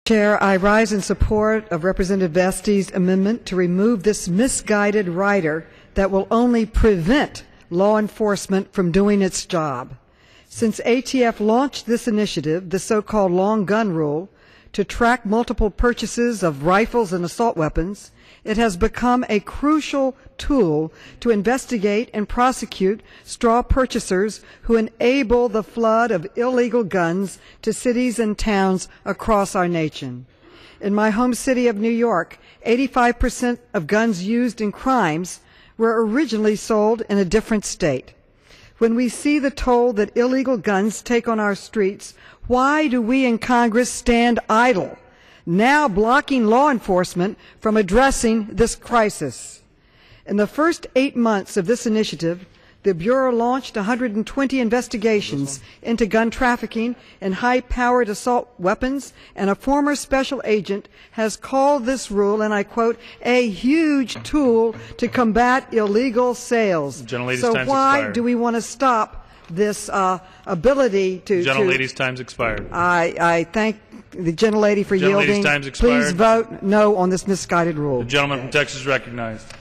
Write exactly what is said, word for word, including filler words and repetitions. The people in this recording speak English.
Chair, I rise in support of Representative Vesti's amendment to remove this misguided rider that will only prevent law enforcement from doing its job. Since A T F launched this initiative, the so-called long gun rule, to track multiple purchases of rifles and assault weapons, it has become a crucial tool to investigate and prosecute straw purchasers who enable the flood of illegal guns to cities and towns across our nation. In my home city of New York, eighty-five percent of guns used in crimes were originally sold in a different state. When we see the toll that illegal guns take on our streets, why do we in Congress stand idle, now blocking law enforcement from addressing this crisis? In the first eight months of this initiative, the Bureau launched one hundred twenty investigations into gun trafficking and high-powered assault weapons, and a former special agent has called this rule, and I quote, a huge tool to combat illegal sales. So why expired. do we want to stop this uh, ability to... Gentlelady's time's expired. I, I thank the gentlelady for yielding. Time's expired. Please vote no on this misguided rule. The gentleman from Texas is recognized.